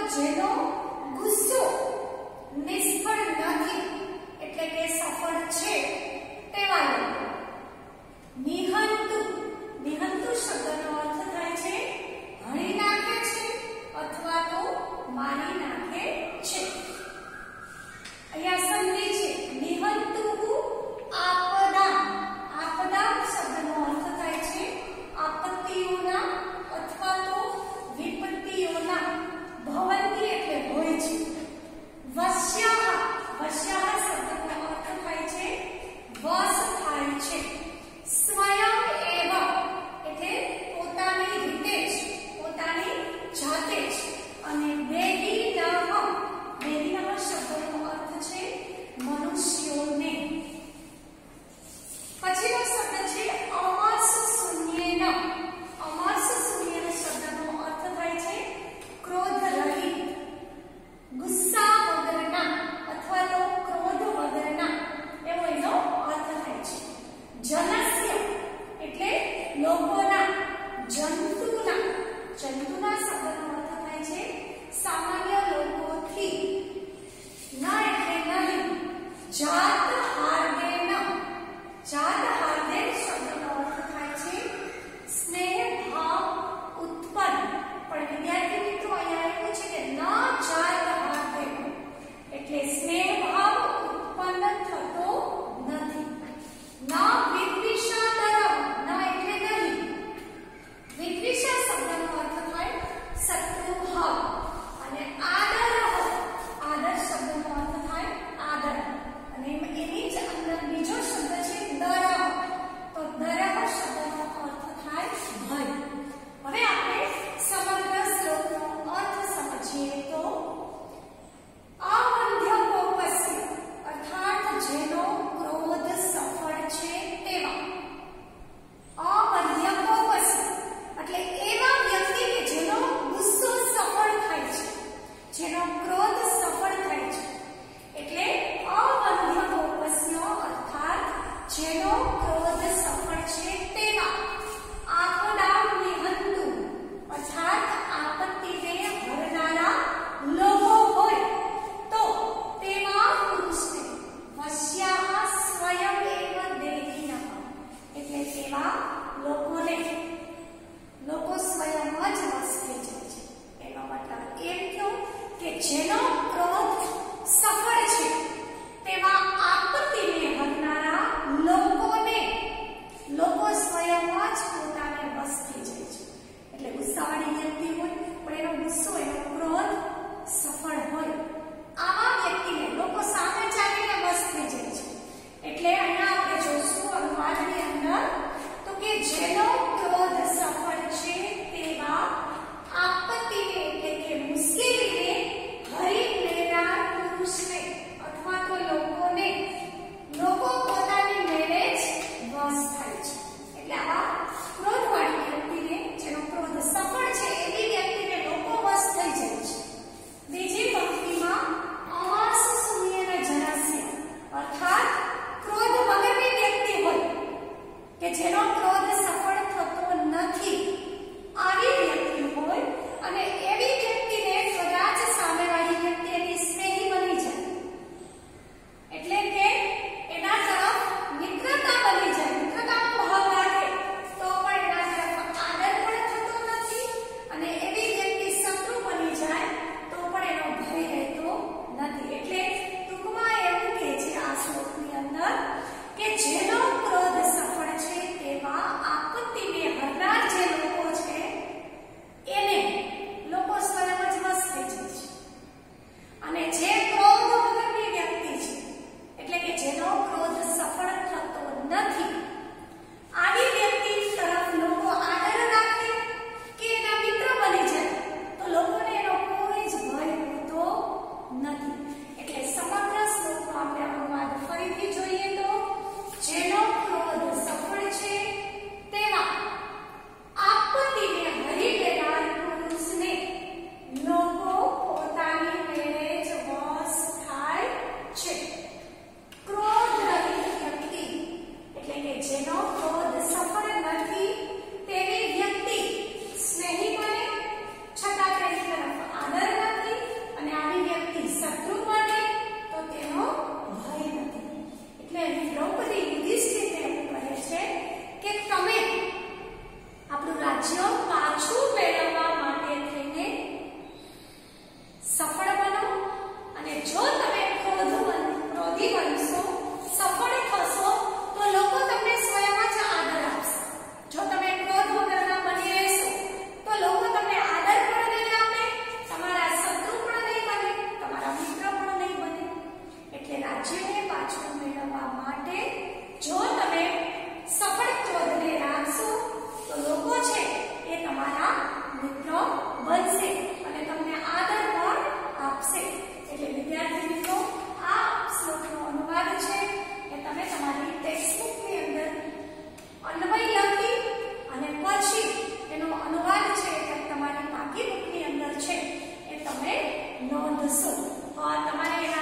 જેનો ગુસ્સો નિષ્ફળ નથી એટલે કે સફળ છે તેવા લોકો. નિહંતુ, નિહંતુ શબ્દનો અર્થ થાય છે હણી નાખે છે અથવા તો મારી નાખે છે. અહીંયા સંધિ છે નિહંતુ આપદા. આપદા શબ્દનો અર્થ થાય છે આપત્તિઓના અથવા તો વિપત્તિઓના. ભવંતી એટલે હોય છે. વશ્યાહ, વશ્યાહ શબ્દનો અર્થ થાય છે વશ થાય છે. સ્વયં એવ એટલે પોતાની રીતે જ, પોતાની જાતે જ. અને દેહીનઃ, દેહીનઃ શબ્દનો અર્થ છે મનુષ્યોને. પછીનો શબ્દ છે અમર્ષ શૂન્યેન. અમર્ષ શૂન્યેન શબ્દનો અર્થ થાય છે ક્રોધ રહિત, ગુસ્સા વગરના અથવા તો ક્રોધ વગરના એવો એનો અર્થ થાય છે. જનસ્ય એટલે લોકોના, જંતુના, જંતુના શબ્દનો અર્થ થાય છે સામાન્ય લોકોથી. ન એટલે નહીં. જાત હાર્દેન, જાત હાર્દેન શબ્દનો અર્થ થાય છે સ્નેહ ભાવ ઉત્પન્ન. પણ વિદ્યાર્થી મિત્રો અહીંયા એવું છે કે ન જાત હાર્દેન એટલે સ્નેહ ભાવ ઉત્પન્ન થતો નથી. ન વિદ્વિષાદરમ, ન એટલે નહીં. વિદ્વિષા શબ્દનો અર્થ થાય શત્રુ ભાવ. અને આદરઃ, આદર શબ્દનો અર્થ થાય આદર. અને એની જ અંદર બીજો શબ્દ છે દરહ. તો દરહ શબ્દનો અર્થ થાય ભય. હવે આપણે સમગ્ર શ્લોકનો અર્થ સમજીએ તો અવંધ્યકોપસ્ય અર્થાત જેનો ક્રોધ સફળ છે તેવા. અવંધ્યકોપસ્ય એટલે એવા વ્યક્તિ કે જેનો ગુસ્સો સફળ થાય છે, જેનો ક્રોધ સફળ થાય છે. એટલે અવંધ્યકોપસ્ય અર્થાત જેનો ક્રોધ સફળ છે તેવા. આપદા નિહંતુ અર્થાત આપત્તિને હરનારા લોકો હોય તો તેવા પુરુષને વશ્યાહ સ્વયં એવ દેહિનઃ એટલે તેવા લોકોને, લોકો સ્વયં જ વશ થઈ જાય છે. એનો મતલબ એમ થયો કે જેનો ક્રોધ સફળ છે તેવા આપત્તિને હરનારા લોકોને, લોકો સ્વયં જ પોતાને વશ થઈ જાય છે. એટલે ગુસ્સાવાળી વ્યક્તિ હોય પણ એનો ગુસ્સો, એનો ક્રોધ સફળ હોય, આવા વ્યક્તિને લોકો સામે ચાલીને વશ થઈ જાય છે. એટલે અહીંયા આપણે જોશું અનુવાદની અંદર તો કે જેનો ક્રોધ સફળ છે તેવા આપત્તિને એટલે કે મુશ્કેલીને હરી નોંધશું. તમારે એના